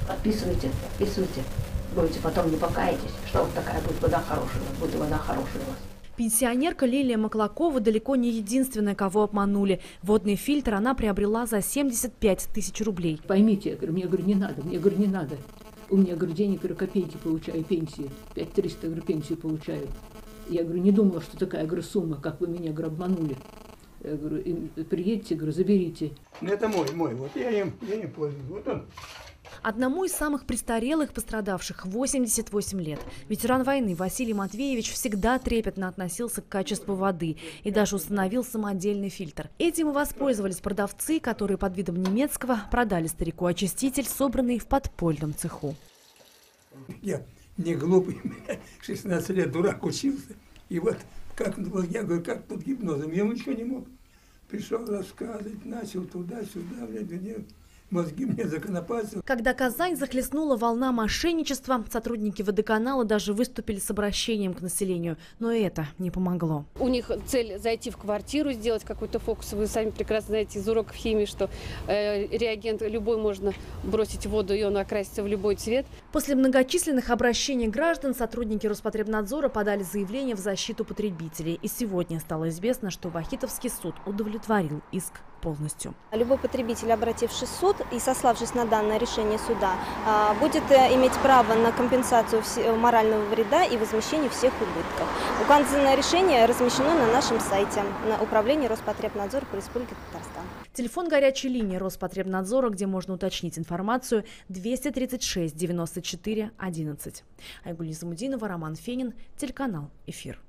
Подписывайте, подписывайте. Будете потом не покаетесь, что вот такая будет вода хорошая, будет вода хорошая у вас. Пенсионерка Лилия Маклакова далеко не единственная, кого обманули. Водный фильтр она приобрела за 75 тысяч рублей. Поймите, я говорю, мне говорю, не надо, мне говорю, не надо. У меня, говорю, денег, говорю, копейки получаю, пенсии. 5300, говорю, пенсию получаю. Я говорю, не думала, что такая, говорю, сумма, как вы меня, говорю, обманули. Я говорю, приедете, говорю, заберите. Это мой, вот я им пользуюсь, вот он. Одному из самых престарелых пострадавших 88 лет. Ветеран войны Василий Матвеевич всегда трепетно относился к качеству воды и даже установил самодельный фильтр. Этим и воспользовались продавцы, которые под видом немецкого продали старику очиститель, собранный в подпольном цеху. Я не глупый, 16 лет дурак учился. И вот как я говорю, как под гипнозом, я ничего не мог. Пришел рассказывать, начал туда-сюда, мозги мне законопатили. Когда Казань захлестнула волна мошенничества, сотрудники водоканала даже выступили с обращением к населению. Но это не помогло. У них цель зайти в квартиру, сделать какой-то фокус. Вы сами прекрасно знаете из уроков химии, что реагент любой можно бросить в воду, и он окрасится в любой цвет. После многочисленных обращений граждан сотрудники Роспотребнадзора подали заявление в защиту потребителей. И сегодня стало известно, что Вахитовский суд удовлетворил иск полностью. Любой потребитель, обратившись в суд и сославшись на данное решение суда, будет иметь право на компенсацию морального вреда и возмещение всех убытков. Указанное решение размещено на нашем сайте на управлении Роспотребнадзора по Республике Татарстан. Телефон горячей линии Роспотребнадзора, где можно уточнить информацию, 236 94 11. Айгуль Низамудинова, Роман Фенин, телеканал «Эфир».